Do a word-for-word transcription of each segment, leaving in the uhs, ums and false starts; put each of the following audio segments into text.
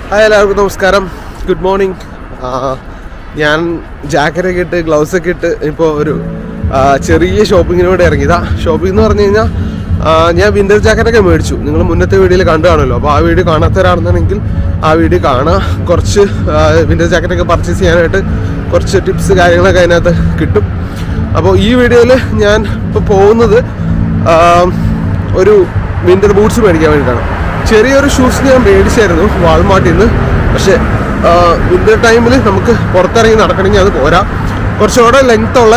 Hi, everyone. Namaskaram. Good morning. ഞാൻ ജാക്കറ്റൊക്കെ ഇട്ട് ഗ്ലൗസൊക്കെ ഇട്ട് ഇപ്പോൾ ഒരു ചെറിയ ഷോപ്പിങ്ങിനോട് ഇറങ്ങിയതാ. ഷോപ്പിംഗ് എന്ന് പറഞ്ഞു കഴിഞ്ഞാൽ ഞാൻ വിൻ്റർ ജാക്കറ്റൊക്കെ മേടിച്ചു. നിങ്ങൾ മുന്നത്തെ വീഡിയോയിൽ കണ്ടു കാണുമല്ലോ. അപ്പോൾ ആ വീഡിയോ കാണാത്തവരാണെന്നുണ്ടെങ്കിൽ ആ വീഡിയോ കാണുക. കുറച്ച് വിൻ്റർ ജാക്കറ്റൊക്കെ പർച്ചേസ് ചെയ്യാനായിട്ട് കുറച്ച് ടിപ്സ് കാര്യങ്ങളൊക്കെ അതിനകത്ത് കിട്ടും. അപ്പോൾ ഈ വീഡിയോയിൽ ഞാൻ ഇപ്പോൾ പോകുന്നത് ഒരു വിൻ്റർ ബൂട്ട്സ് മേടിക്കാൻ വേണ്ടിയിട്ടാണ്. ചെറിയൊരു ഷൂസ് ഞാൻ മേടിച്ചായിരുന്നു വാൾമാർട്ടിൽ നിന്ന്. പക്ഷേ വിൻ്റർ ടൈമിൽ നമുക്ക് പുറത്തിറങ്ങി നടക്കണമെങ്കിൽ അത് പോരാ. കുറച്ചുകൂടെ ലെങ്ത്തുള്ള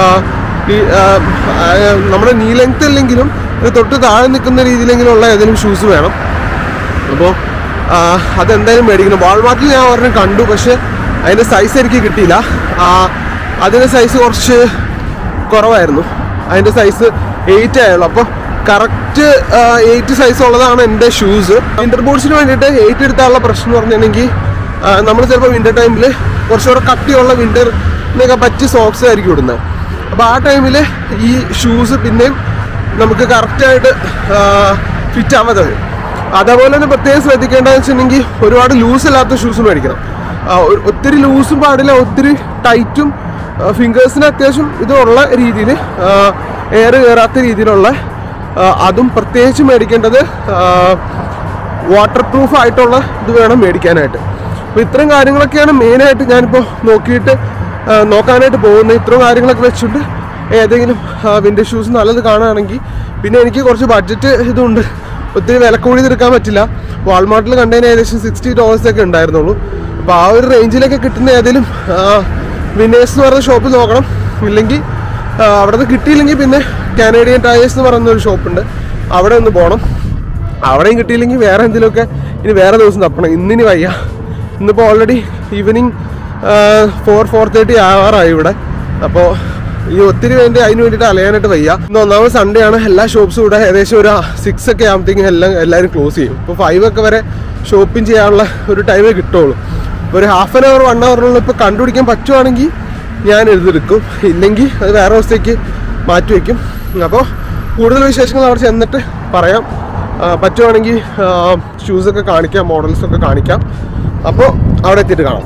നമ്മുടെ നീ ലെങ്ത്ത് അല്ലെങ്കിലും തൊട്ട് താഴെ നിൽക്കുന്ന രീതിയിലെങ്കിലുള്ള ഏതെങ്കിലും ഷൂസ് വേണം. അപ്പോൾ അതെന്തായാലും മേടിക്കണം. വാൾമാർട്ടിൽ ഞാൻ ഒരെണ്ണം കണ്ടു, പക്ഷേ അതിൻ്റെ സൈസ് എനിക്ക് കിട്ടിയില്ല. അതിൻ്റെ സൈസ് കുറച്ച് കുറവായിരുന്നു. അതിൻ്റെ സൈസ് എയ്റ്റ് ആയുള്ളൂ. അപ്പോൾ കറക്റ്റ് എയ്റ്റ് സൈസ് ഉള്ളതാണ് എൻ്റെ ഷൂസ്. വിൻ്റർ ബൂട്ട്സിന് വേണ്ടിയിട്ട് എയ്റ്റ് എടുത്താനുള്ള പ്രശ്നം എന്ന് പറഞ്ഞിട്ടുണ്ടെങ്കിൽ നമ്മൾ ചിലപ്പോൾ വിൻ്റർ ടൈമിൽ കുറച്ചുകൂടെ കട്ടിയുള്ള വിൻ്ററിനൊക്കെ പറ്റിയ സോക്സ് ആയിരിക്കും ഇടുന്നത്. അപ്പോൾ ആ ടൈമിൽ ഈ ഷൂസ് പിന്നെയും നമുക്ക് കറക്റ്റായിട്ട് ഫിറ്റ് ആവാതെ വരും. അതേപോലെ തന്നെ പ്രത്യേകം ശ്രദ്ധിക്കേണ്ടതെന്ന് വെച്ചിട്ടുണ്ടെങ്കിൽ ഒരുപാട് ലൂസ് അല്ലാത്ത ഷൂസ് മേടിക്കണം. ഒത്തിരി ലൂസും പാടില്ല, ഒത്തിരി ടൈറ്റും ഫിംഗേഴ്സിന് അത്യാവശ്യം ഇതുള്ള രീതിയിൽ എയർ കയറാത്ത രീതിയിലുള്ള അതും പ്രത്യേകിച്ച് മേടിക്കേണ്ടത് വാട്ടർ പ്രൂഫ് ആയിട്ടുള്ള ഇത് വേണം മേടിക്കാനായിട്ട്. അപ്പോൾ ഇത്രയും കാര്യങ്ങളൊക്കെയാണ് മെയിനായിട്ട് ഞാനിപ്പോൾ നോക്കിയിട്ട് നോക്കാനായിട്ട് പോകുന്നത്. ഇത്രയും കാര്യങ്ങളൊക്കെ വെച്ചുകൊണ്ട് ഏതെങ്കിലും വിൻ്റർ ഷൂസ് നല്ലത് കാണുകയാണെങ്കിൽ, പിന്നെ എനിക്ക് കുറച്ച് ബഡ്ജറ്റ് ഇതുണ്ട്, ഒത്തിരി വില കൂടി എടുക്കാൻ പറ്റില്ല. വാൾമാർട്ടിൽ കണ്ടതിന് ഏകദേശം സിക്സ്റ്റി ഡോളേഴ്സൊക്കെ ഉണ്ടായിരുന്നുള്ളൂ. അപ്പോൾ ആ ഒരു റേഞ്ചിലൊക്കെ കിട്ടുന്ന ഏതെങ്കിലും വിന്നേഴ്സ് എന്ന് പറയുന്ന ഷോപ്പ് നോക്കണം. ഇല്ലെങ്കിൽ അവിടെ നിന്ന് കിട്ടിയില്ലെങ്കിൽ പിന്നെ കാനേഡിയൻ ടയേഴ്സ് എന്ന് പറയുന്ന ഒരു ഷോപ്പുണ്ട്, അവിടെ ഒന്ന് പോകണം. അവിടെയും കിട്ടിയില്ലെങ്കിൽ വേറെ എന്തെങ്കിലുമൊക്കെ ഇനി വേറെ ദിവസം തപ്പണം. ഇന്നിനി വയ്യ. ഇന്നിപ്പോൾ already evening four four thirty ആവാറായി ഇവിടെ. അപ്പോൾ ഈ ഒത്തിരി വേണ്ടി അതിന് വേണ്ടിയിട്ട് അലയാനായിട്ട് വയ്യ. ഇന്ന് ഒന്നാമത് സൺഡേ ആണ്. എല്ലാ ഷോപ്സും ഇവിടെ ഏകദേശം ഒരു സിക്സ് ഒക്കെ ആകുമ്പോഴത്തേക്കും എല്ലാം എല്ലാവരും ക്ലോസ് ചെയ്യും. ഇപ്പോൾ ഫൈവ് ഒക്കെ വരെ ഷോപ്പിംഗ് ചെയ്യാനുള്ള ഒരു ടൈമേ കിട്ടുള്ളൂ. ഒരു ഹാഫ് ആൻ അവർ വൺ അവറിനുള്ള ഇപ്പോൾ കണ്ടുപിടിക്കാൻ പറ്റുവാണെങ്കിൽ ഞാൻ എഴുതെടുക്കും, ഇല്ലെങ്കിൽ അത് വേറെ ദിവസത്തേക്ക് മാറ്റി വയ്ക്കും. അപ്പോൾ കൂടുതൽ വിശേഷങ്ങൾ അവിടെ ചെന്നിട്ട് പറയാം. പറ്റുവാണെങ്കിൽ ഷൂസൊക്കെ കാണിക്കാം, മോഡൽസൊക്കെ കാണിക്കാം. അപ്പോൾ അവിടെ എത്തിയിട്ട് കാണാം.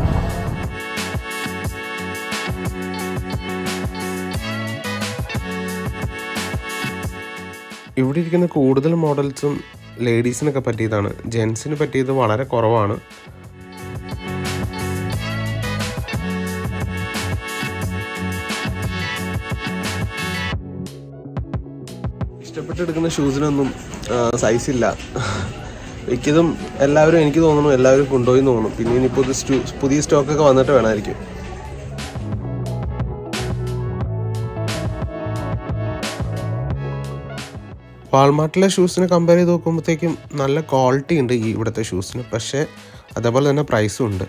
ഇവിടെ ഇരിക്കുന്ന കൂടുതൽ മോഡൽസും ലേഡീസിനൊക്കെ പറ്റിയതാണ്. ജെൻസിന് പറ്റിയത് വളരെ കുറവാണ്. ഇഷ്ടപ്പെട്ടെടുക്കുന്ന ഷൂസിനൊന്നും സൈസ് ഇല്ല. മിക്കതും എല്ലാവരും എനിക്ക് തോന്നുന്നു എല്ലാവരും കൊണ്ടുപോയി തോന്നുന്നു. പിന്നെ ഇനിയിപ്പോൾ ഇത് പുതിയ സ്റ്റോക്കൊക്കെ വന്നിട്ട് വേണമായിരിക്കും. വാൾമാർട്ടിലെ ഷൂസിനെ കമ്പയർ ചെയ്ത് നോക്കുമ്പോഴത്തേക്കും നല്ല ക്വാളിറ്റി ഉണ്ട് ഈ ഇവിടുത്തെ ഷൂസിന്. പക്ഷേ അതേപോലെ തന്നെ പ്രൈസും ഉണ്ട്.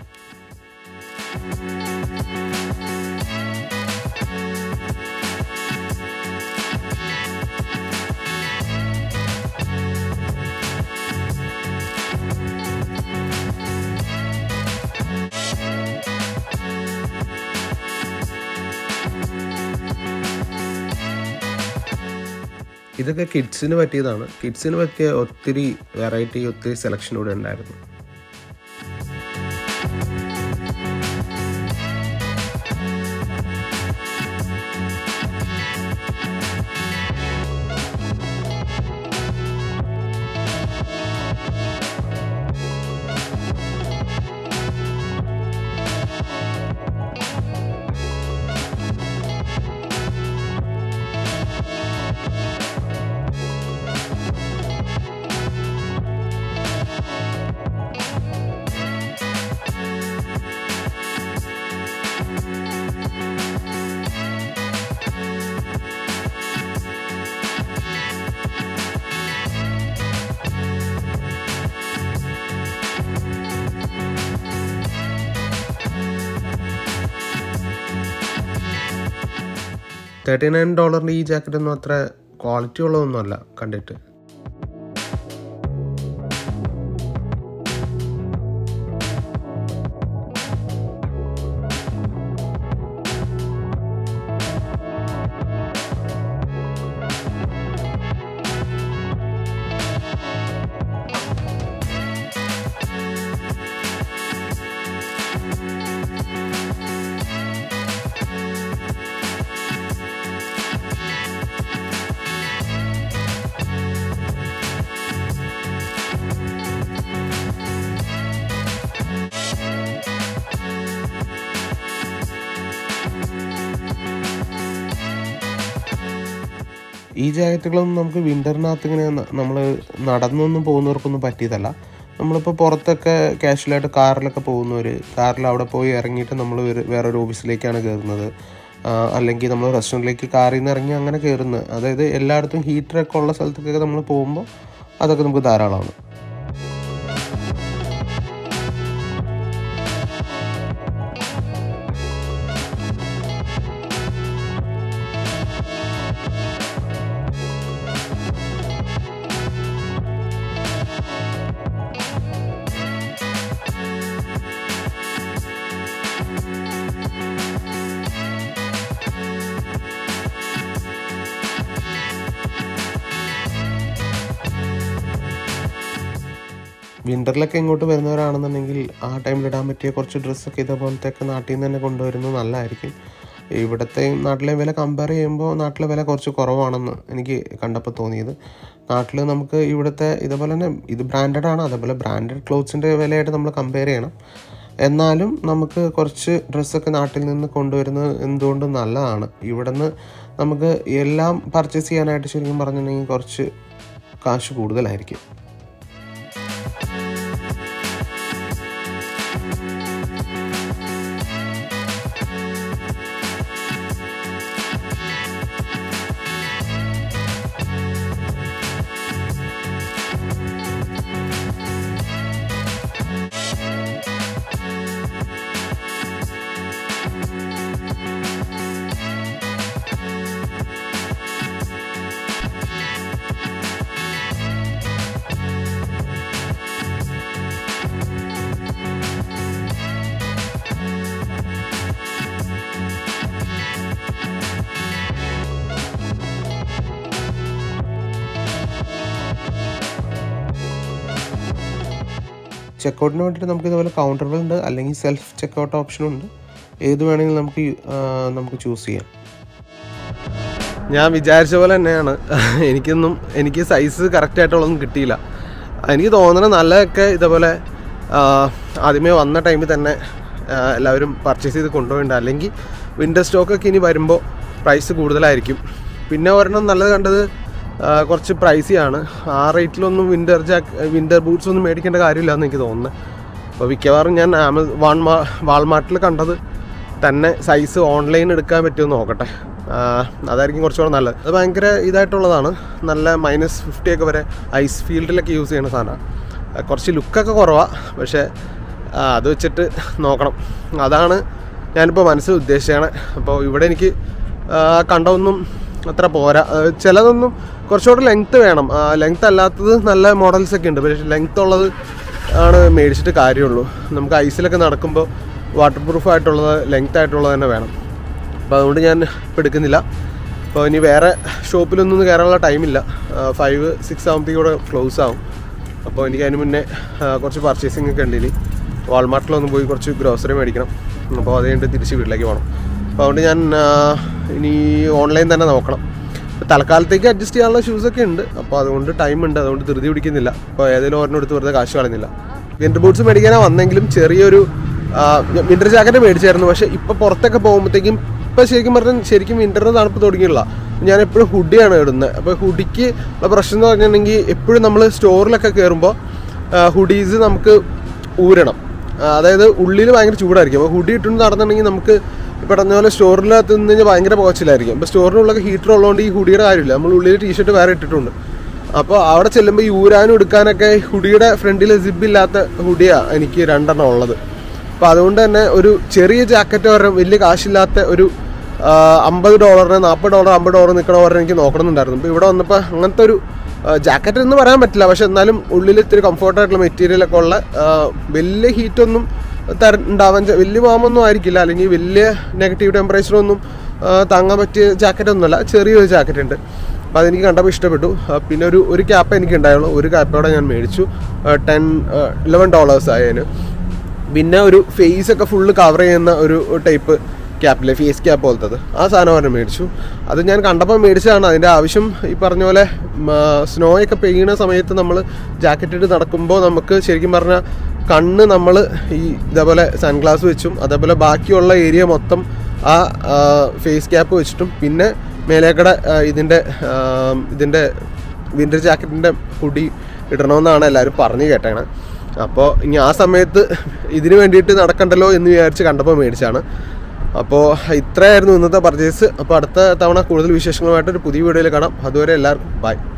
ഇതൊക്കെ കിഡ്സിന് പറ്റിയതാണ്. കിഡ്സിന് പറ്റിയ ഒത്തിരി വെറൈറ്റി, ഒത്തിരി സെലക്ഷൻ ഇവിടെ ഉണ്ടായിരുന്നു. തേർട്ടി നയൻ ഡോളറിൻ്റെ ഈ ജാക്കറ്റൊന്നും അത്ര ക്വാളിറ്റി ഉള്ളതൊന്നുമല്ല കണ്ടിട്ട്. ഈ ജാക്കറ്റുകളൊന്നും നമുക്ക് വിൻ്ററിനകത്ത് ഇങ്ങനെ നമ്മൾ നടന്നൊന്നും പോകുന്നവർക്കൊന്നും പറ്റിയതല്ല. നമ്മളിപ്പോൾ പുറത്തൊക്കെ കാഷ്വലായിട്ട് കാറിലൊക്കെ പോകുന്നവർ കാറിൽ അവിടെ പോയി ഇറങ്ങിയിട്ട് നമ്മൾ വേറൊരു ഓഫീസിലേക്കാണ് കയറുന്നത്, അല്ലെങ്കിൽ നമ്മൾ റെസ്റ്റോറൻറ്റിലേക്ക് കാറിൽ നിന്ന് ഇറങ്ങി അങ്ങനെ കയറുന്നത്. അതായത് എല്ലായിടത്തും ഹീറ്ററൊക്കെ ഉള്ള സ്ഥലത്തൊക്കെ നമ്മൾ പോകുമ്പോൾ അതൊക്കെ നമുക്ക് ധാരാളമാണ്. വിൻ്ററിലൊക്കെ ഇങ്ങോട്ട് വരുന്നവരാണെന്നുണ്ടെങ്കിൽ ആ ടൈമിൽ ഇടാൻ പറ്റിയ കുറച്ച് ഡ്രസ്സൊക്കെ ഇതേപോലത്തെയൊക്കെ നാട്ടിൽ നിന്ന് തന്നെ കൊണ്ടുവരുന്നത് നല്ലതായിരിക്കും. ഇവിടത്തെയും നാട്ടിലെയും വില കമ്പയർ ചെയ്യുമ്പോൾ നാട്ടിലെ വില കുറച്ച് കുറവാണെന്ന് എനിക്ക് കണ്ടപ്പോൾ തോന്നിയത്. നാട്ടിൽ നമുക്ക് ഇവിടുത്തെ ഇതേപോലെ തന്നെ ഇത് ബ്രാൻഡഡാണ്, അതേപോലെ ബ്രാൻഡഡ് ക്ലോത്ത്സിൻ്റെ വിലയായിട്ട് നമ്മൾ കമ്പയർ ചെയ്യണം. എന്നാലും നമുക്ക് കുറച്ച് ഡ്രസ്സൊക്കെ നാട്ടിൽ നിന്ന് കൊണ്ടുവരുന്നത് എന്തുകൊണ്ടും നല്ലതാണ്. ഇവിടെ നിന്ന് നമുക്ക് എല്ലാം പർച്ചേസ് ചെയ്യാനായിട്ട് ശരിക്കും പറഞ്ഞിട്ടുണ്ടെങ്കിൽ കുറച്ച് കാശ് കൂടുതലായിരിക്കും. ചെക്കൗട്ടിന് വേണ്ടിയിട്ട് നമുക്ക് ഇതുപോലെ കൗണ്ടറുകളുണ്ട്, അല്ലെങ്കിൽ സെൽഫ് ചെക്കൗട്ട് ഓപ്ഷനുണ്ട്. ഏത് വേണമെങ്കിലും നമുക്ക് നമുക്ക് ചൂസ് ചെയ്യാം. ഞാൻ വിചാരിച്ച പോലെ തന്നെയാണ്. എനിക്കൊന്നും എനിക്ക് സൈസ് കറക്റ്റായിട്ടുള്ളതൊന്നും കിട്ടിയില്ല. എനിക്ക് തോന്നണം നല്ലതൊക്കെ ഇതേപോലെ ആദ്യമേ വന്ന ടൈമിൽ തന്നെ എല്ലാവരും പർച്ചേസ് ചെയ്ത് കൊണ്ടുപോയിട്ടുണ്ട്. അല്ലെങ്കിൽ വിൻ്റർ സ്റ്റോക്കൊക്കെ ഇനി വരുമ്പോൾ പ്രൈസ് കൂടുതലായിരിക്കും. പിന്നെ ഒരെണ്ണം നല്ലത് കണ്ടത് കുറച്ച് പ്രൈസിയാണ്. ആ റേറ്റിലൊന്നും വിൻ്റർ ജാക്ക് വിൻ്റർ ബൂട്ട്സ് ഒന്നും മേടിക്കേണ്ട കാര്യമില്ല എന്ന് എനിക്ക് തോന്നുന്നത്. അപ്പോൾ മിക്കവാറും ഞാൻ ആമ വാൺ മാ വാൾമാർട്ടിൽ കണ്ടത് തന്നെ സൈസ് ഓൺലൈൻ എടുക്കാൻ പറ്റുമെന്ന് നോക്കട്ടെ. അതായിരിക്കും കുറച്ചുകൂടെ നല്ലത്. അത് ഭയങ്കര ഇതായിട്ടുള്ളതാണ്. നല്ല മൈനസ് ഫിഫ്റ്റി ഒക്കെ വരെ ഐസ് ഫീൽഡിലൊക്കെ യൂസ് ചെയ്യുന്ന സാധനമാണ്. കുറച്ച് ലുക്കൊക്കെ കുറവാണ്, പക്ഷേ അത് വെച്ചിട്ട് നോക്കണം. അതാണ് ഞാനിപ്പോൾ മനസ്സിൽ ഉദ്ദേശിച്ചതാണ്. അപ്പോൾ ഇവിടെ എനിക്ക് കണ്ടതൊന്നും അത്ര പോരാ. ചിലതൊന്നും കുറച്ചുകൂടെ ലെങ്ത്ത് വേണം. ലെങ്ത്ത് അല്ലാത്തത് നല്ല മോഡൽസൊക്കെ ഉണ്ട്, പക്ഷേ ലെങ്ത്ത് ഉള്ളത് ആണ് മേടിച്ചിട്ട് കാര്യമുള്ളൂ. നമുക്ക് ഐസിലൊക്കെ നടക്കുമ്പോൾ വാട്ടർ പ്രൂഫ് ആയിട്ടുള്ളത് ലെങ്ത്ത് ആയിട്ടുള്ളത് തന്നെ വേണം. അപ്പോൾ അതുകൊണ്ട് ഞാൻ ഇപ്പോൾ എടുക്കുന്നില്ല. അപ്പോൾ ഇനി വേറെ ഷോപ്പിലൊന്നും കയറാനുള്ള ടൈമില്ല. ഫൈവ് സിക്സ് ആകുമ്പോഴത്തേക്കും കൂടെ ക്ലോസ് ആവും. അപ്പോൾ എനിക്ക് അതിന് മുന്നേ കുറച്ച് പർച്ചേസിംഗ് ഒക്കെ ഉണ്ട്. ഇനി വാൾമാർട്ടിലൊന്ന് പോയി കുറച്ച് ഗ്രോസറി മേടിക്കണം. അപ്പോൾ അത് കഴിഞ്ഞിട്ട് തിരിച്ച് വീട്ടിലേക്ക് പോകണം. അപ്പോൾ അതുകൊണ്ട് ഞാൻ ഇനി ഓൺലൈൻ തന്നെ നോക്കണം. ഇപ്പോൾ തൽക്കാലത്തേക്ക് അഡ്ജസ്റ്റ് ചെയ്യാനുള്ള ഷൂസൊക്കെ ഉണ്ട്. അപ്പോൾ അതുകൊണ്ട് ടൈം ഉണ്ട്, അതുകൊണ്ട് ധൃതി പിടിക്കുന്നില്ല. അപ്പോൾ ഏതെങ്കിലും ഒരെണ്ണം എടുത്ത് വെറുതെ കാശ് കളയുന്നില്ല. വിൻ്റർ ബൂട്ട്സ് മേടിക്കാനാണ് വന്നെങ്കിലും ചെറിയൊരു വിൻ്റർ ജാക്കറ്റ് മേടിച്ചായിരുന്നു. പക്ഷേ ഇപ്പോൾ പുറത്തൊക്കെ പോകുമ്പോഴത്തേക്കും ഇപ്പോൾ ശരിക്കും പറഞ്ഞാൽ ശരിക്കും വിൻ്ററിന് തണുപ്പ് തുടങ്ങിയുള്ള ഞാൻ എപ്പോഴും ഹുഡിയാണ് ഇടുന്നത്. അപ്പോൾ ഹുഡിക്ക് ഉള്ള പ്രശ്നം എന്ന് പറഞ്ഞിട്ടുണ്ടെങ്കിൽ എപ്പോഴും നമ്മൾ സ്റ്റോറിലൊക്കെ കയറുമ്പോൾ ഹുഡീസ് നമുക്ക് ഊരണം. അതായത് ഉള്ളിൽ ഭയങ്കര ചൂടായിരിക്കും. അപ്പോൾ ഹുഡി ഇട്ടുകൊണ്ട് നടന്നിട്ടുണ്ടെങ്കിൽ നമുക്ക് ഇപ്പോൾ പറഞ്ഞ പോലെ സ്റ്റോറിനകത്ത് നിന്ന് കഴിഞ്ഞാൽ ഭയങ്കര പോച്ചിലായിരിക്കും. അപ്പോൾ സ്റ്റോറിനുള്ളൊക്കെ ഹീറ്റർ ഉള്ളതുകൊണ്ട് ഈ ഹുഡിയുടെ കാര്യമില്ല. നമ്മൾ ഉള്ളിൽ ടീഷർട്ട് വേറെ ഇട്ടിട്ടുണ്ട്. അപ്പോൾ അവിടെ ചെല്ലുമ്പോൾ ഈ ഊരാനും എടുക്കാനൊക്കെ ഹുഡിയുടെ ഫ്രണ്ടിൽ സിബില്ലാത്ത ഹുഡിയാണ് എനിക്ക് രണ്ടെണ്ണം ഉള്ളത്. അപ്പോൾ അതുകൊണ്ട് തന്നെ ഒരു ചെറിയ ജാക്കറ്റ് പറഞ്ഞാൽ വലിയ കാശില്ലാത്ത ഒരു അമ്പത് ഡോളറിന് നാൽപ്പത് ഡോളർ അമ്പത് ഡോളർ നിൽക്കണ പറഞ്ഞാൽ എനിക്ക് നോക്കണമെന്നുണ്ടായിരുന്നു. ഇപ്പോൾ ഇവിടെ വന്നപ്പോൾ അങ്ങനത്തെ ഒരു ജാക്കറ്റ് എന്ന് പറയാൻ പറ്റില്ല, പക്ഷെ എന്നാലും ഉള്ളിൽ ഇത്തിരി കംഫർട്ടായിട്ടുള്ള മെറ്റീരിയലൊക്കെ ഉള്ള വലിയ ഹീറ്റൊന്നും തര ഉണ്ടാവാൻ വലിയ വാമൊന്നും ആയിരിക്കില്ല, അല്ലെങ്കിൽ വലിയ നെഗറ്റീവ് ടെമ്പറേച്ചറൊന്നും താങ്ങാൻ പറ്റിയ ജാക്കറ്റൊന്നുമല്ല, ചെറിയൊരു ജാക്കറ്റ് ഉണ്ട്. അപ്പോൾ അതെനിക്ക് കണ്ടപ്പോൾ ഇഷ്ടപ്പെട്ടു. പിന്നെ ഒരു ഒരു ക്യാപ്പ് എനിക്ക് ഉണ്ടായുള്ളൂ. ഒരു ക്യാപ്പോടെ ഞാൻ മേടിച്ചു. ടെൻ ഇലവൻ ഡോളേഴ്സ് ആയതിന്. പിന്നെ ഒരു ഫേസൊക്കെ ഫുള്ള് കവർ ചെയ്യുന്ന ഒരു ടൈപ്പ് ക്യാപ്പില്ലേ, ഫേസ് ക്യാപ്പ് പോലത്തത്, ആ സാധനം പറഞ്ഞ് മേടിച്ചു. അത് ഞാൻ കണ്ടപ്പോൾ മേടിച്ചതാണ്. അതിൻ്റെ ആവശ്യം ഈ പറഞ്ഞ പോലെ സ്നോ ഒക്കെ പെയ്യുന്ന സമയത്ത് നമ്മൾ ജാക്കറ്റ് ഇട്ട് നടക്കുമ്പോൾ നമുക്ക് ശരിക്കും പറഞ്ഞാൽ കണ്ണ് നമ്മൾ ഈ ഇതേപോലെ സൺഗ്ലാസ് വെച്ചും അതേപോലെ ബാക്കിയുള്ള ഏരിയ മൊത്തം ആ ഫേസ് ക്യാപ്പ് വെച്ചിട്ടും പിന്നെ മേലേക്കട ഇതിൻ്റെ ഇതിൻ്റെ വിൻ്റർ ജാക്കറ്റിൻ്റെ ഹുഡി ഇടണമെന്നാണ് എല്ലാവരും പറഞ്ഞു കേട്ടേണ്. അപ്പോൾ ഇനി ആ സമയത്ത് ഇതിന് വേണ്ടിയിട്ട് നടക്കണ്ടല്ലോ എന്ന് വിചാരിച്ച് കണ്ടപ്പോൾ മേടിച്ചാണ്. അപ്പോൾ ഇത്രയായിരുന്നു ഇന്നത്തെ പർച്ചേസ്. അപ്പോൾ അടുത്ത തവണ കൂടുതൽ വിശേഷങ്ങളുമായിട്ട് ഒരു പുതിയ വീഡിയോയിൽ കാണാം. അതുവരെ എല്ലാവർക്കും ബൈ.